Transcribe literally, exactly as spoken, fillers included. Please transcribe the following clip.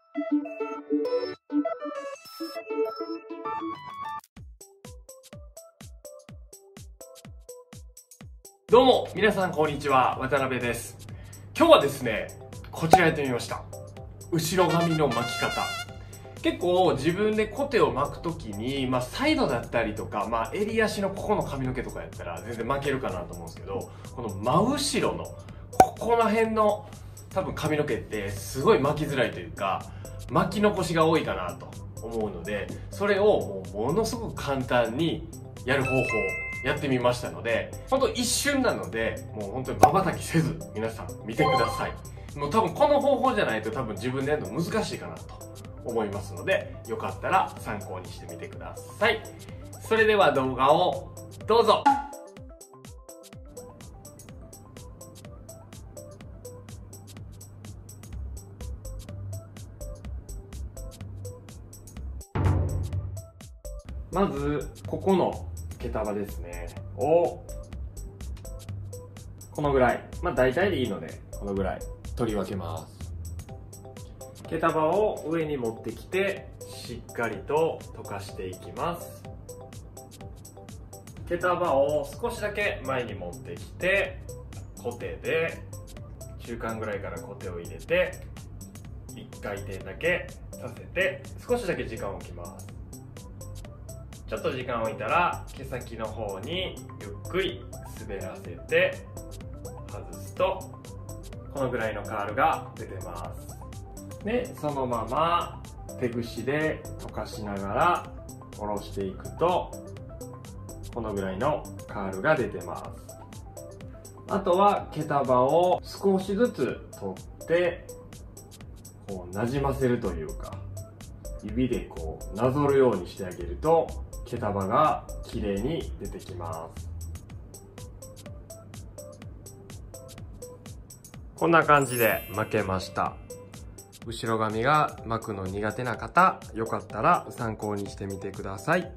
どうも皆さんこんにちは、渡辺です。今日はですね、こちらやってみました。後ろ髪の巻き方。結構自分でコテを巻くときに、まあ、サイドだったりとか、まあ、襟足のここの髪の毛とかやったら全然巻けるかなと思うんですけど、この真後ろのここら辺の多分髪の毛ってすごい巻きづらいというか、巻き残しが多いかなと思うので、それをもうものすごく簡単にやる方法やってみましたので、本当一瞬なので、もう本当に瞬きせず皆さん見てください。もう多分この方法じゃないと多分自分でやるの難しいかなと思いますので、よかったら参考にしてみてください。それでは動画をどうぞ。まずここの毛束ですねをこのぐらい、まあ大体でいいのでこのぐらい取り分けます。毛束を上に持ってきてしっかりと溶かしていきます。毛束を少しだけ前に持ってきてコテで中間ぐらいからコテを入れていっかい転だけさせて少しだけ時間を置きます。ちょっと時間を置いたら毛先の方にゆっくり滑らせて外すとこのぐらいのカールが出てます。でそのまま手ぐしで溶かしながら下ろしていくとこのぐらいのカールが出てます。あとは毛束を少しずつ取ってこうなじませるというか、指でこうなぞるようにしてあげると毛束がきれいに出てきます。こんな感じで巻けました。後ろ髪が巻くの苦手な方、よかったら参考にしてみてください。